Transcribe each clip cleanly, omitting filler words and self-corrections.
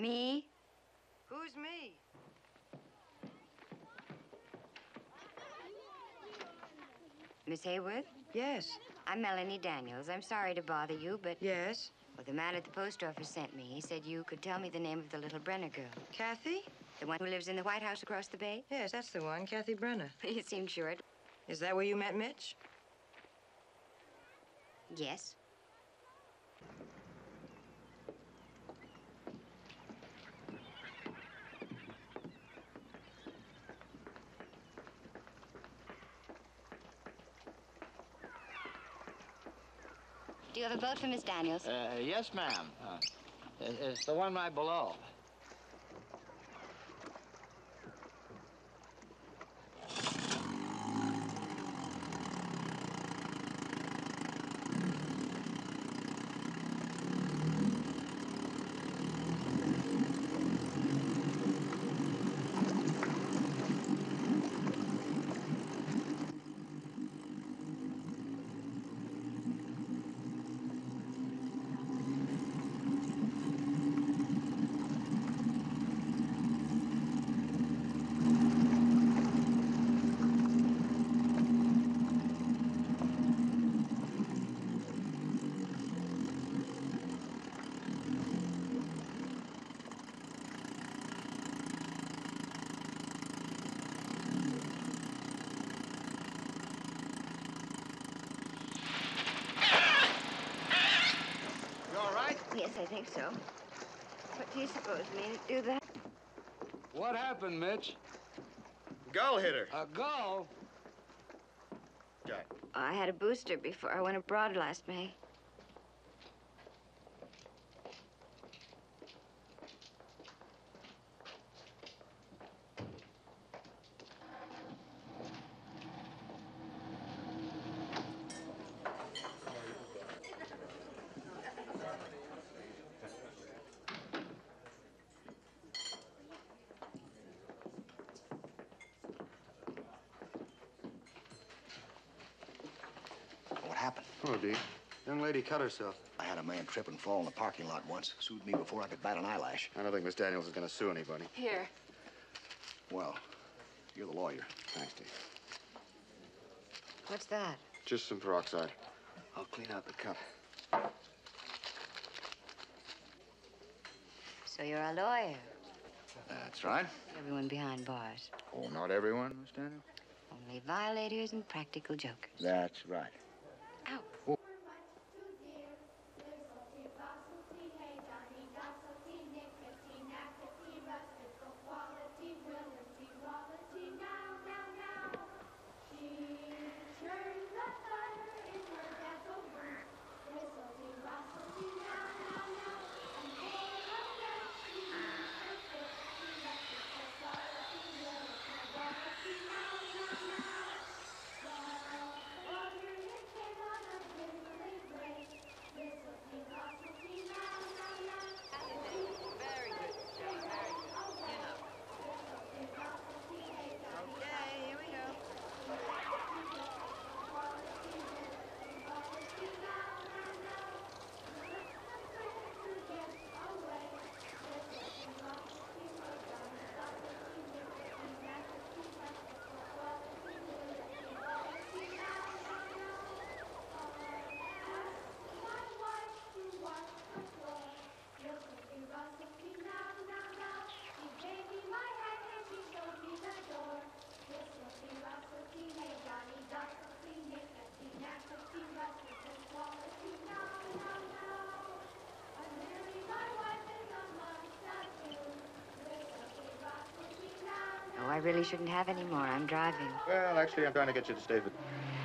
Me? Who's me? Miss Hayworth? Yes. I'm Melanie Daniels. I'm sorry to bother you, but... Yes? Well, the man at the post office sent me. He said you could tell me the name of the little Brenner girl. Kathy? The one who lives in the White House across the bay? Yes, that's the one, Kathy Brenner. You seemed sure it... Is that where you met Mitch? Yes. Do you have a boat for Miss Daniels? Yes, ma'am. It's the one right below. Yes, I think so. What do you suppose made it do that? What happened, Mitch? Gull hit her. A gull? Got. I had a booster before I went abroad last May. What happened? Oh, Dee. Young lady cut herself. I had a man trip and fall in the parking lot once. Sued me before I could bat an eyelash. I don't think Miss Daniels is going to sue anybody. Here. Well, you're the lawyer. Thanks, Dee. What's that? Just some peroxide. I'll clean out the cup. So you're a lawyer. That's right. Everyone behind bars. Oh, not everyone, Miss Daniels? Only violators and practical jokers. That's right. Ow. Oh. Oh, I really shouldn't have any more. I'm driving. Well, actually, I'm trying to get you to stay for...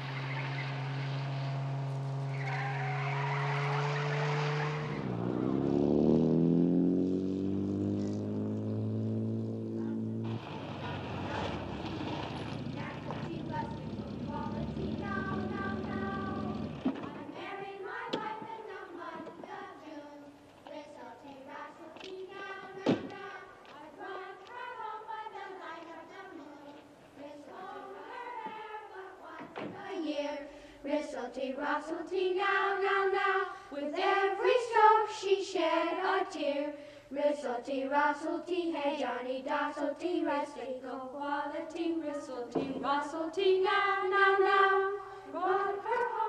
Rissalty, russalty, now, now, now. With every stroke she shed a tear. Ristlety, rustlety, hey Johnny Dostlety, restless quality, ristlety, rustlety, now, now, now. Run her home.